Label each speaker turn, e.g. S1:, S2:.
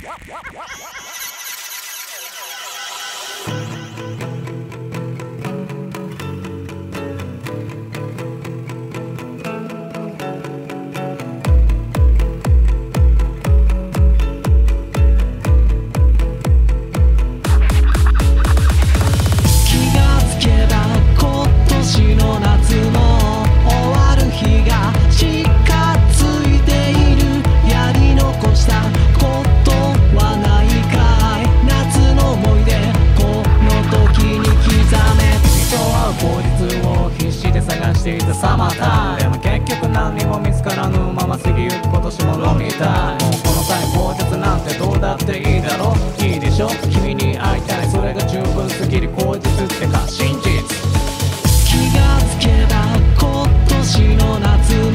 S1: サマータイムでも結局何にも見つからぬまま過ぎゆく今年も飲みたい。もうこの際口実なんてどうだっていいだろう。いいでしょ君に会いたい、それが十分すぎる口実ってか真実。
S2: 気がつけば今年の夏